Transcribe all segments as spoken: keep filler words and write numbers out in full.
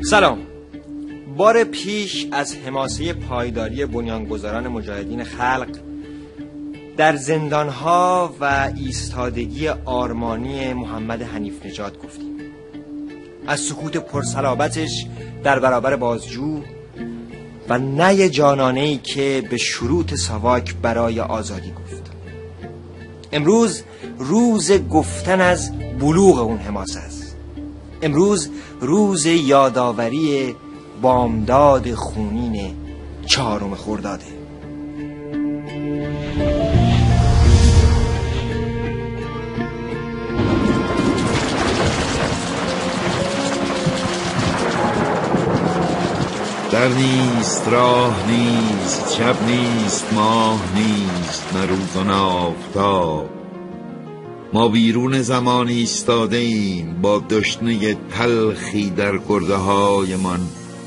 سلام. بار پیش از حماسه پایداری بنیانگذاران مجاهدین خلق در زندانها و ایستادگی آرمانی محمد حنیف نژاد گفتیم، از سکوت پرصلابتش در برابر بازجو و نی جانانه‌ای که به شروط ساواک برای آزادی گفت. امروز روز گفتن از بلوغ اون حماسه است. امروز روز یادآوری بامداد خونین چهارم خرداده. در نیست راه نیست، شب نیست ماه نیست، نه روز و نه آفتاب. ما بیرون زمان ایستاده ایم با دشنه تلخی در گرده های من.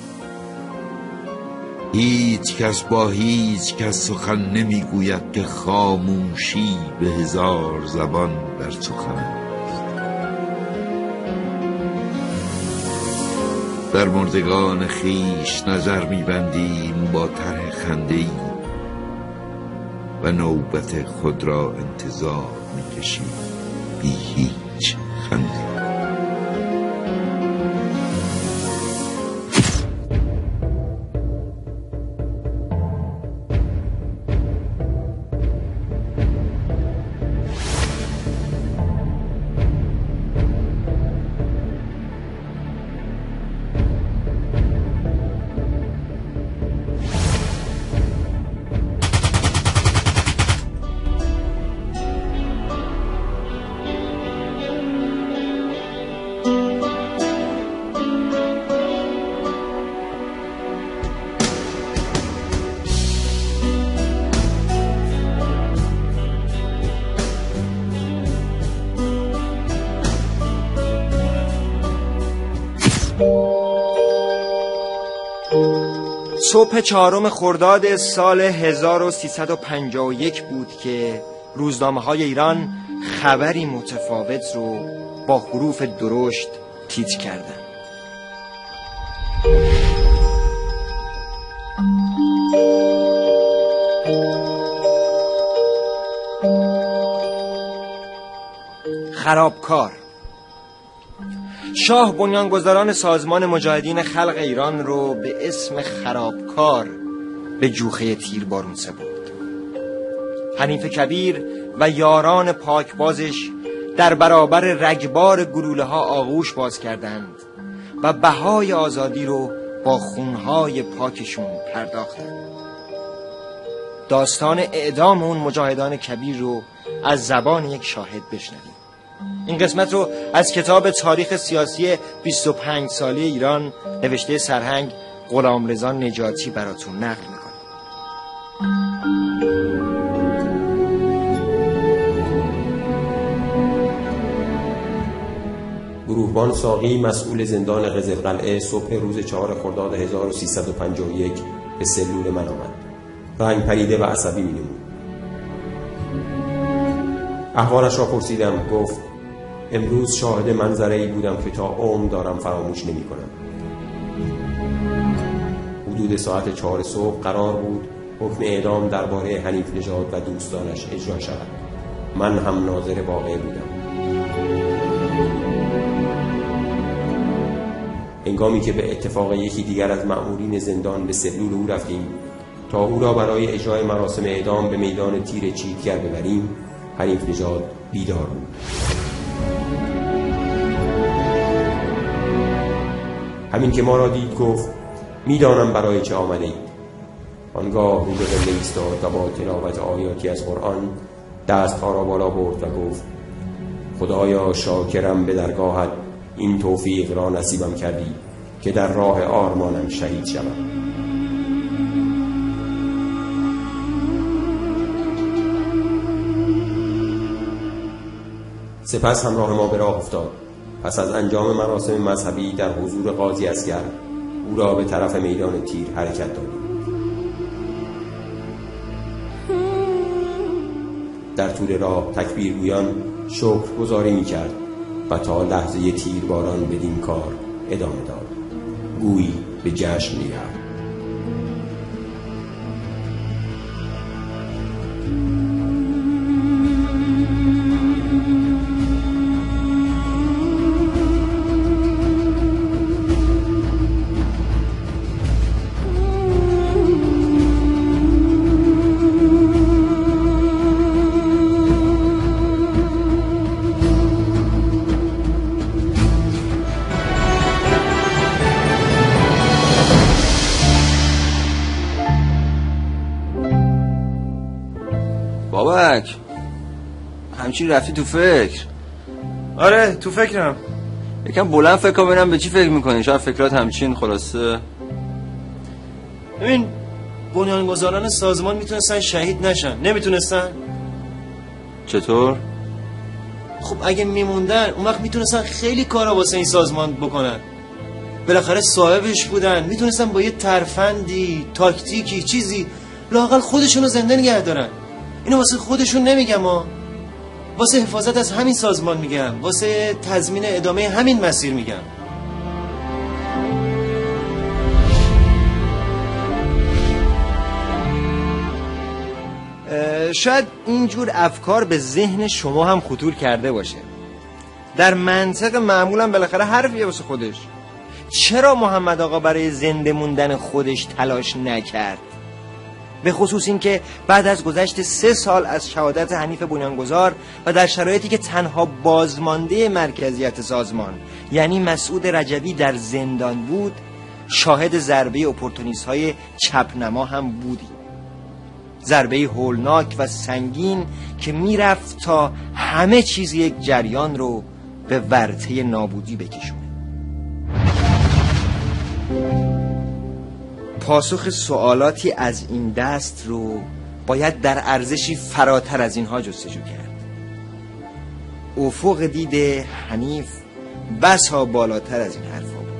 هیچ کس با هیچ کس سخن نمیگوید که خاموشی به هزار زبان در سخن است. در مردگان خیش نظر میبندیم با طرح خنده‌ای و نوبت خود را انتظار میکشیم بی هیچ خنده. صبح چهارم خرداد سال هزار و سیصد و پنجاه و یک بود که روزنامه‌های ایران خبری متفاوت رو با حروف درشت تیتر کردند. خرابکار. شاه بنیانگذاران سازمان مجاهدین خلق ایران رو به اسم خرابکار به جوخه تیربارون سپرد. حنیف کبیر و یاران پاکبازش در برابر رگبار گلوله ها آغوش باز کردند و بهای آزادی رو با خونهای پاکشون پرداختند. داستان اعدام اون مجاهدان کبیر رو از زبان یک شاهد بشنویم. این قسمت رو از کتاب تاریخ سیاسی بیست و پنج ساله ایران نوشته سرهنگ غلامرضا نجاتی براتون نقل میکنم. گروهبان ساقی مسئول زندان قزلقلعه صبح روز چهار خرداد هزار و سیصد و پنجاه و یک به سلول من آمد. رنگ پریده و عصبی می‌نمود. احوالش را پرسیدم. گفت امروز شاهد منظره‌ای بودم که تا عمر دارم فراموش نمی‌کنم. حدود ساعت چهار صبح قرار بود حکم اعدام درباره حنیف نژاد و دوستانش اجرا شود. من هم ناظر واقعه بودم. هنگامی که به اتفاق یکی دیگر از مأمورین زندان به سلول او رفتیم تا او را برای اجرای مراسم اعدام به میدان تیر چیتگر ببریم، حنیف نژاد بیدار بود. همین که ما را دید گفت میدانم برای چه آمده اید. آنگاه رو به قبله ایستاد و با تلاوت آیاتی از قرآن دستها را بالا برد و گفت خدایا شاکرم به درگاهت این توفیق را نصیبم کردی که در راه آرمانم شهید شوم. سپس همراه ما به راه افتاد. پس از انجام مراسم مذهبی در حضور قاضی اصغر او را به طرف میدان تیر حرکت دادیم. در طول راه تکبیرگویان شکرگزاری می‌کرد و تا لحظه تیرباران بدین کار ادامه داد. گویی به جشن می‌رفت. بابک همچین رفتی تو فکر؟ آره تو فکرم. یکم بلند فکر کن ببینم به چی فکر میکنی. شاید فکرات همچین خلاصه. ببین بنیانگذاران سازمان میتونستن شهید نشن، نمیتونستن؟ چطور؟ خب اگه میموندن اون وقت میتونستن خیلی کارا واسه این سازمان بکنن. بالاخره صاحبش بودن، میتونستن با یه ترفندی، تاکتیکی، چیزی لااقل خودشونو زنده نگه دارن. اینو واسه خودشون نمیگم ها، واسه حفاظت از همین سازمان میگم، واسه تضمین ادامه همین مسیر میگم. شاید اینجور افکار به ذهن شما هم خطور کرده باشه. در منطق معمولا بالاخره حرفیه واسه خودش. چرا محمد آقا برای زنده موندن خودش تلاش نکرد؟ به خصوص این که بعد از گذشت سه سال از شهادت حنیف بنیانگذار و در شرایطی که تنها بازمانده مرکزیت سازمان یعنی مسعود رجوی در زندان بود، شاهد ضربه اپورتونیست های چپنما هم بودیم. ضربه هولناک و سنگین که میرفت تا همه چیز یک جریان رو به ورطه نابودی بکشونه. پاسخ سوالاتی از این دست رو باید در ارزشی فراتر از اینها جستجو کرد. افق دید حنیف بسا بالاتر از این حرفا بود.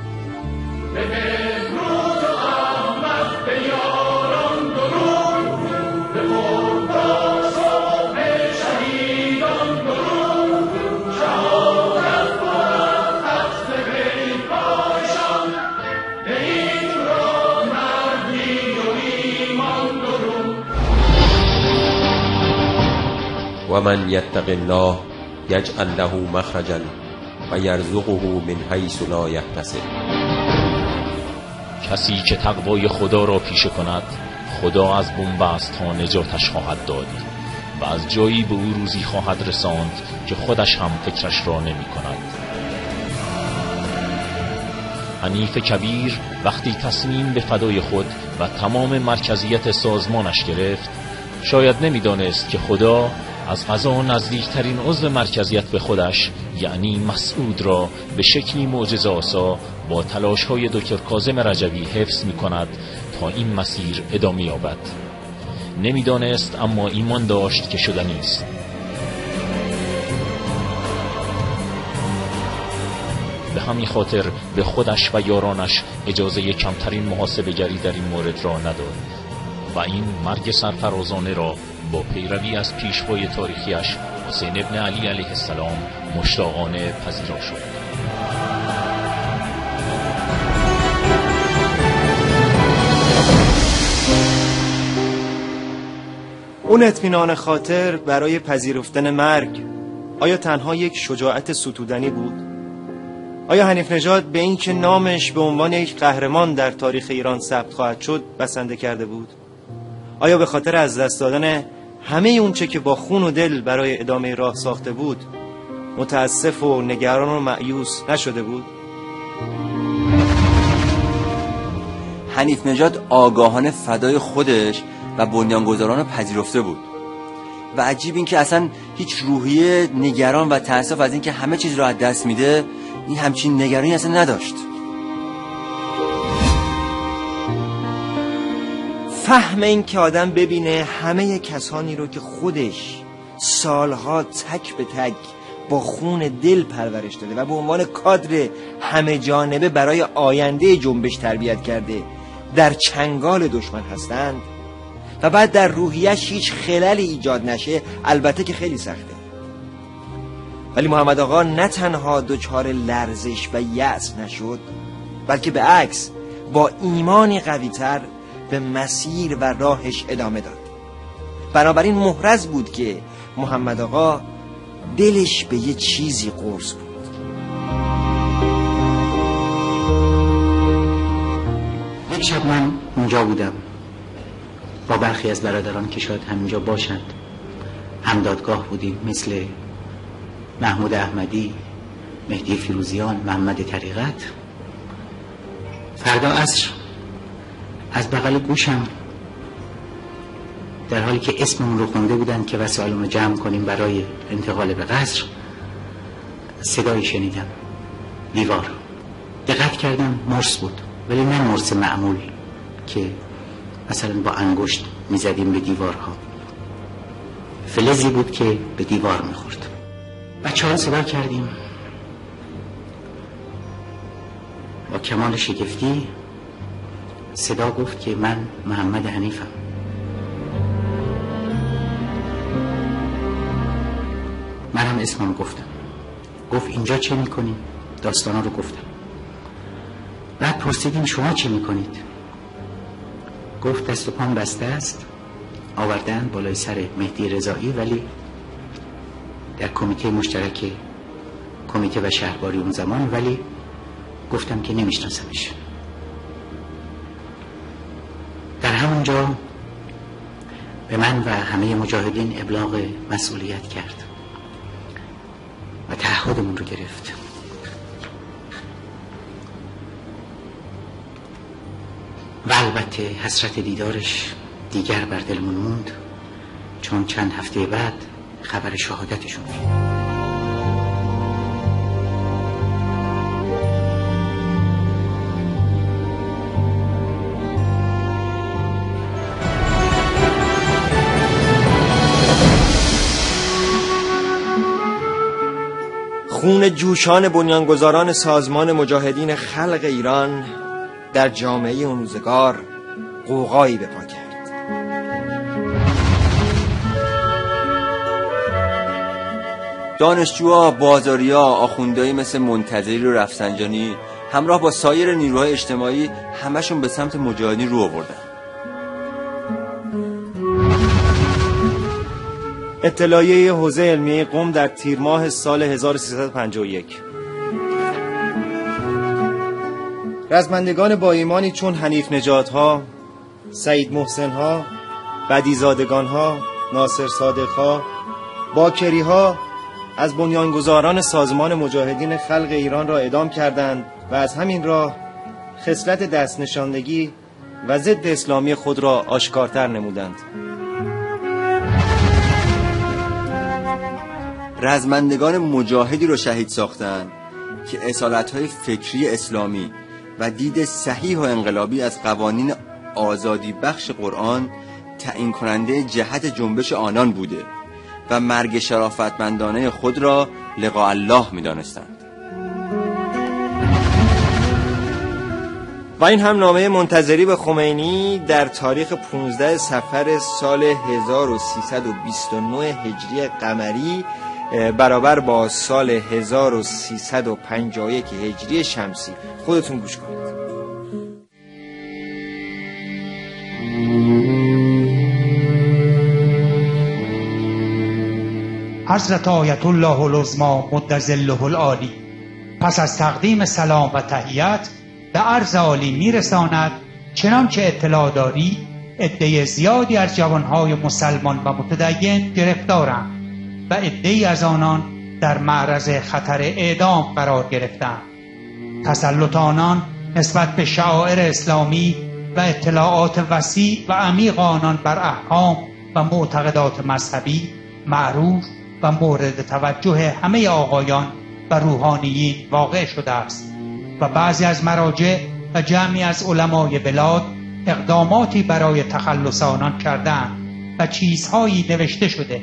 و من یتق الله یجعل له مخرجا و یرزقه من حیث لا یحتسب. کسی که تقوای خدا را پیشه کند، خدا از بنبست ها نجاتش خواهد داد و از جایی به او روزی خواهد رساند که خودش هم فکرش را نمی کند. حنیف کبیر وقتی تصمیم به فدای خود و تمام مرکزیت سازمانش گرفت، شاید نمیدانست که خدا از قضا نزدیکترین عضو مرکزیت به خودش یعنی مسعود را به شکلی معجزه‌آسا با تلاش‌های دکتر کاظم رجوی حفظ می‌کند تا این مسیر ادامه یابد. نمیدانست اما ایمان داشت که شدنی است. به همین خاطر به خودش و یارانش اجازه کمترین محاسبه‌گری در این مورد را نداد و این مرگ سرفرازانه را با پیروی از پیشوای تاریخیش حسین ابن علی علیه السلام مشتاقانه پذیرا شد. اون اطمینان خاطر برای پذیرفتن مرگ آیا تنها یک شجاعت ستودنی بود؟ آیا حنیف نژاد به این که نامش به عنوان یک قهرمان در تاریخ ایران ثبت خواهد شد بسنده کرده بود؟ آیا به خاطر از دست دادن همه اون چه که با خون و دل برای ادامه راه ساخته بود متاسف و نگران و مایوس نشده بود؟ حنیف نژاد آگاهانه فدای خودش و بنیانگذاران رو پذیرفته بود و عجیب این که اصلا هیچ روحیه نگران و تأسف از این که همه چیز رو از دست میده این همچین نگرانی اصلا نداشت. فهم این که آدم ببینه همه کسانی رو که خودش سالها تک به تک با خون دل پرورش داده و به عنوان کادر همه جانبه برای آینده جنبش تربیت کرده در چنگال دشمن هستند و بعد در روحیش هیچ خللی ایجاد نشه، البته که خیلی سخته. ولی محمد آقا نه تنها دچار لرزش و یأس نشد، بلکه به عکس با ایمانی قوی‌تر به مسیر و راهش ادامه داد. بنابراین محرز بود که محمد آقا دلش به یه چیزی قرص بود. یک شب من اونجا بودم با برخی از برادران که شاید همینجا باشند. هم دادگاه بودیم، مثل محمود احمدی، مهدی فیروزیان، محمد طریقت. فردا عصر از بغل گوشم در حالی که اسممون رو خونده بودن که وسایلمون رو جمع کنیم برای انتقال به قصر، صدایی شنیدم. دیوار. دقت کردم مرس بود، ولی نه مرس معمول که مثلا با انگشت میزدیم به دیوارها. فلزی بود که به دیوار میخورد. بچه ها صدا کردیم. با کمال شگفتی صدا گفت که من محمد حنیفم. منم اسمم گفتم. گفت اینجا چه میکنی؟ داستانا رو گفتم. بعد پرسیدیم شما چه میکنید؟ گفت دست و پام بسته است، آوردن بالای سر مهدی رضایی، ولی در کمیته مشترک کمیته و شهرباری اون زمان، ولی گفتم که نمیشناسمش. در همونجا به من و همه مجاهدین ابلاغ مسئولیت کرد و تعهدمون رو گرفت. و البته حسرت دیدارش دیگر بر دلمون موند، چون چند هفته بعد خبر شهادتشون میاد. خون جوشان بنیانگذاران سازمان مجاهدین خلق ایران در جامعه اون روزگار غوغایی به پا کرد. دانشجوها، بازاریا، آخوندهایی مثل منتظری و رفسنجانی همراه با سایر نیروهای اجتماعی همشون به سمت مجاهدین رو آوردن. اطلاعیه حوزه علمیه قم در تیر ماه سال هزار و سیصد و پنجاه و یک. رزمندگان با ایمانی چون حنیف نژادها، سعید محسنها، بدیزادگانها، ناصر صادقها، باکریها از بنیانگذاران سازمان مجاهدین خلق ایران را اعدام کردند و از همین راه خصلت دست نشاندگی و ضد اسلامی خود را آشکارتر نمودند. رزمندگان مجاهدی رو شهید ساختند که اصالت‌های فکری اسلامی و دید صحیح و انقلابی از قوانین آزادی بخش قرآن تعیین کننده جهت جنبش آنان بوده و مرگ شرافتمندانه خود را لقاء الله می دانستند. و این هم نامه منتظری به خمینی در تاریخ پانزده صفر سال هزار و سیصد و بیست و نه هجری قمری برابر با سال هزار و سیصد و پنجاه و یک هجری شمسی. خودتون گوش کنید. حضرت آیت الله العظمی مد ظله العالی پس از تقدیم سلام و تحیت به عرض عالی میرساند چنانچه اطلاع داری عده زیادی از جوانهای مسلمان و متدین گرفتارند و عده‌ای از آنان در معرض خطر اعدام قرار گرفتند. تسلط آنان نسبت به شعائر اسلامی و اطلاعات وسیع و عمیق آنان بر احکام و معتقدات مذهبی معروف و مورد توجه همه آقایان و روحانیین واقع شده است و بعضی از مراجع و جمعی از علمای بلاد اقداماتی برای تخلص آنان کردند و چیزهایی نوشته شده.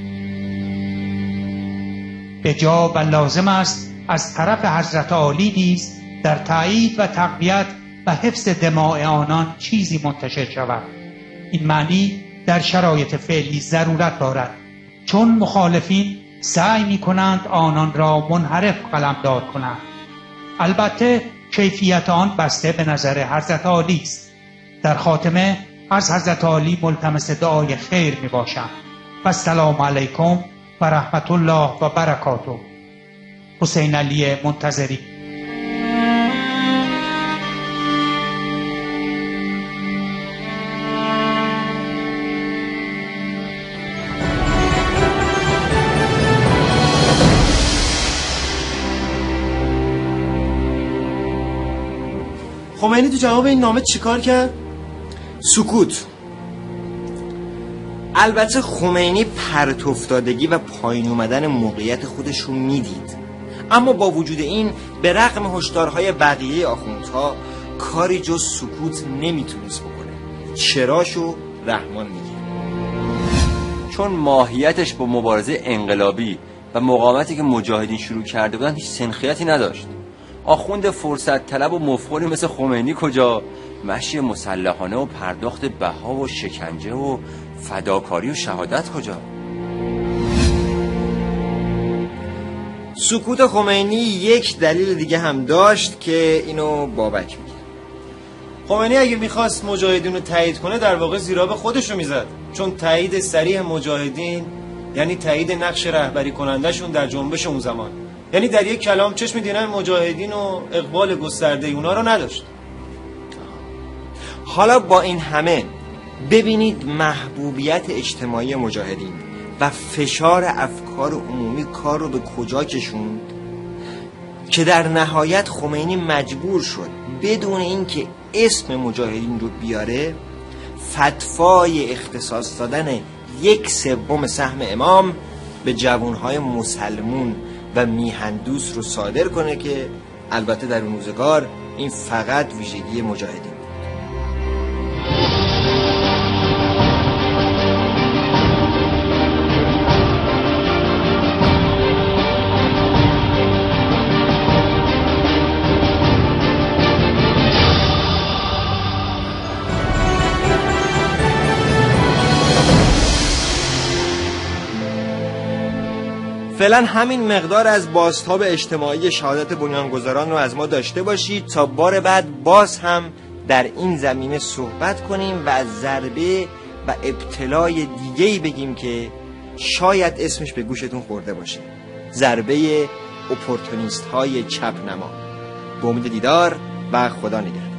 به جا و لازم است از طرف حضرت عالی نیز در تایید و تقویت و حفظ دماء آنان چیزی منتشر شود. این معنی در شرایط فعلی ضرورت دارد، چون مخالفین سعی می کنند آنان را منحرف قلمداد کنند. البته کیفیت آن بسته به نظر حضرت عالی است. در خاتمه از حضرت عالی ملتمس دعای خیر می باشم و السلام علیکم و رحمت الله و برکاته. حسین علی منتظری. خمینی تو جواب این نامه چیکار کرد؟ سکوت. البته خمینی پرت افتادگی و پایین اومدن موقعیت خودش رو میدید، اما با وجود این به رغم هشدارهای بقیه آخوندها کاری جز سکوت نمیتونست بکنه. چراشو رحمان میگه. چون ماهیتش با مبارزه انقلابی و مقاومتی که مجاهدین شروع کرده بودن هیچ سنخیتی نداشت. آخوند فرصت طلب و مفخوری مثل خمینی کجا؟ مشی مسلحانه و پرداخت بها و شکنجه و فداکاری و شهادت کجا؟ سکوت خمینی یک دلیل دیگه هم داشت که اینو بابک میگه. خمینی اگه میخواست مجاهدین رو تایید کنه در واقع زیراب خودش رو میزد، چون تایید صریح مجاهدین یعنی تایید نقش رهبری کنندشون در جنبش اون زمان، یعنی در یک کلام چشم دیدن مجاهدین و اقبال گسترده اونا رو نداشت. حالا با این همه ببینید محبوبیت اجتماعی مجاهدین و فشار افکار عمومی کار رو به کجا کشوند که در نهایت خمینی مجبور شد بدون اینکه اسم مجاهدین رو بیاره فتوای اختصاص دادن یک سوم سهم امام به جوانهای مسلمون و میهندوس رو صادر کنه که البته در اون روزگار این فقط ویژگی مجاهدین. فعلا همین مقدار از بازتاب اجتماعی شهادت بنیانگذاران رو از ما داشته باشید تا بار بعد باز هم در این زمینه صحبت کنیم و از ضربه و ابتلای دیگه‌ای بگیم که شاید اسمش به گوشتون خورده باشه: ضربه اپورتونیست های چپ نما. با امید دیدار و خدا نگهدار.